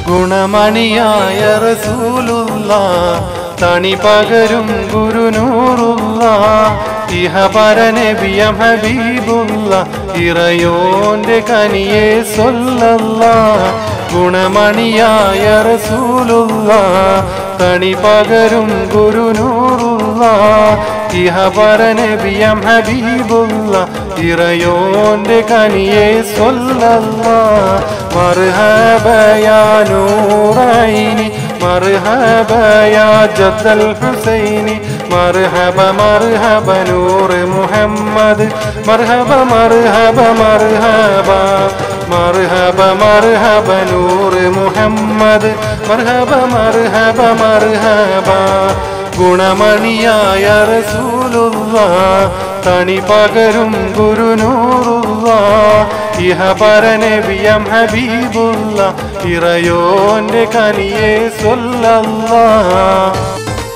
ഗുണമണിയായ റസൂലുള്ളാഹ് തണി പകരും ഗുരുനൂറുള്ളാഹ് ഇഹപര നബിയം ഹബീബുള്ളാഹ് ഇറയോന്റെ കനിയെ സ്വല്ലല്ലാഹ് ഗുണമണിയായ റസൂലുള്ളാഹ് തണി പകരും ഗുരുനൂറുള്ളാഹ് ഇഹപര നബിയം ഹബീബുള്ളാഹ് ഇറയോന്റെ കനിയെ സ്വല്ലല്ലാഹ് മർഹബ യാ നൂറൈനി മർഹബ യാ ജദ്ദൽ ഹുസൈനി മർഹബ മർഹബ നൂർ മുഹമ്മദ് മർഹബ മർഹബ മർഹബ മർഹബ മർഹബ നൂർ മുഹമ്മദ് മർഹബ മർഹബ മർഹബ ഗുണമണിയായ റസൂലുള്ളാഹ് തണി പകരും ഗുരുനൂറുള്ളാഹ് ഇഹപര നബിയം ഹബീബുള്ളാഹ് ഇറയോന്റെ കനിയെ സ്വല്ലല്ലാഹ്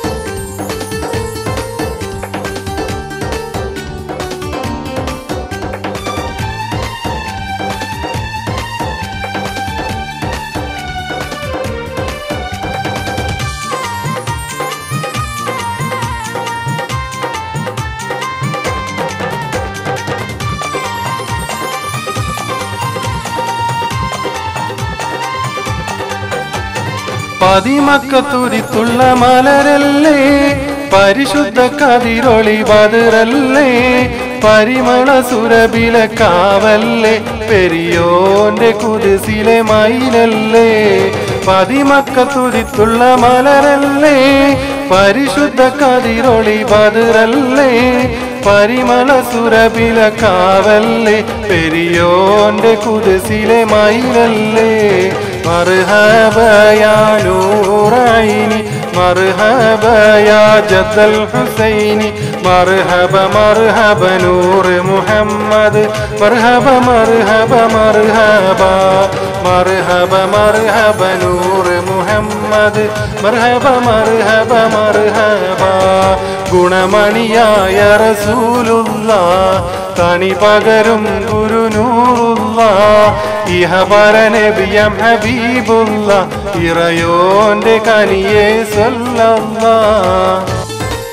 പതിമക്കത്തുരിത്തുള്ള മലരല്ലേ പരിശുദ്ധ കതിരൊളി ബദറല്ലേ പരിമള സുരബില കാവല്ലേ പെരിയോന്റെ കുതിസിലെ മയിലല്ലേ പതിമക്കത്തുരിത്തുള്ള മലരല്ലേ പരിശുദ്ധ കതിരൊളി ബദറല്ലേ പരിമള സുരബില കാവല്ലേ പെരിയോന്റെ കുതിസിലെ മയിലല്ലേ മർഹബ യാ നൂറൈനി മർഹബ യാ ജദ്ദൽ ഹുസൈനി മർഹബ മർഹബ നൂർ മുഹമ്മദ് മർഹബ മർഹബ മർഹബ മർഹബ മർഹബ നൂർ മുഹമ്മദ് മർഹബ മർഹബ മർഹബ ഗുണമണിയായ റസൂലുള്ളാഹ് തണി പകരും ഗുരുനൂറുള്ളാഹ് ഇഹപര നബിയം ഹബീബുള്ളാഹ് ഇറയോന്റെ കനിയെ സ്വല്ലല്ലാഹ്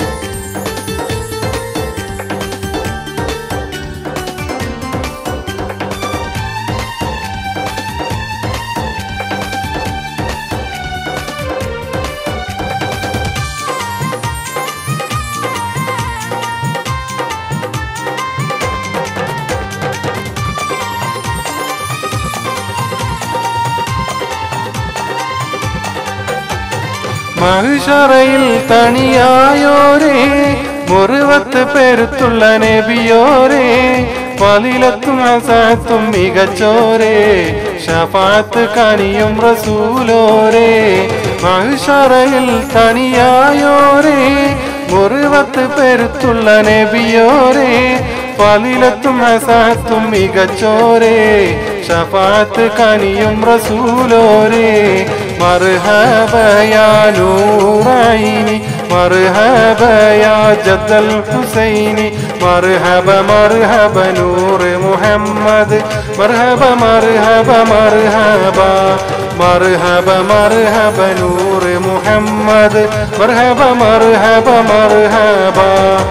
മഹ്ശറയിൽ തണിയായോരേ മുറുവത്ത് പെരുത്തുള്ള നബിയോരേ ഫളിലത്തും ഹസനത്തും മികച്ചോരേ ശഫാഅത്ത് കനിയും റസൂലോരേ മഹ്ശറയിൽ തണിയായോരേ മുറുവത്ത് പെരുത്തുള്ള നബിയോരേ ഫളിലത്തും ഹസനത്തും മികച്ചോരേ ശഫാഅത്ത് കനിയും റസൂലോരേ മർഹബ യാ നൂറൈനി മർഹബ യാ ജദ്ദൽ ഹുസൈനി മർഹബ മർഹബ നൂർ മുഹമ്മദ് മർഹബ മർഹബ മർഹബ മർഹബ മർഹബ നൂർ മുഹമ്മദ് മർഹബ മർഹബ മർഹബ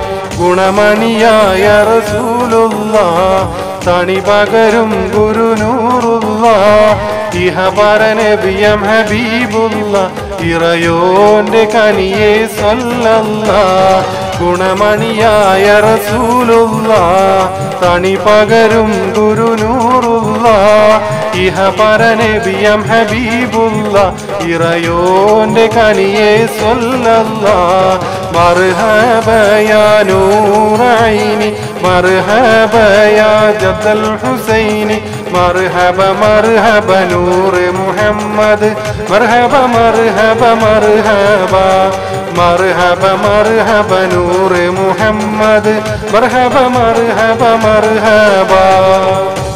ഗുണമണിയായ റസൂലുള്ളാഹ് തണി പകരും ഗുരുനൂറുള്ളാഹ് ഇഹപര നബിയം ഹബീബുള്ളാഹ് ഇറയോന്റെ കനിയെ സ്വല്ലല്ലാഹ് ഗുണമണിയായ റസൂലുള്ളാഹ് തണി പകരും ഗുരുനൂറുള്ളാഹ് ഇഹപര നബിയം ഹബീബുള്ളാഹ് ഇറയോന്റെ കനിയെ സ്വല്ലല്ലാഹ് മർഹബ യാ നൂറൈനി മർഹബ യാ ജദ്ദൽ ഹുസൈനി മർഹബ മർഹബ നൂർ മുഹമ്മദ് മർഹബ മർഹബ മർഹബ മർഹബ മർഹബ നൂർ മുഹമ്മദ് മർഹബ മർഹബ മർഹബ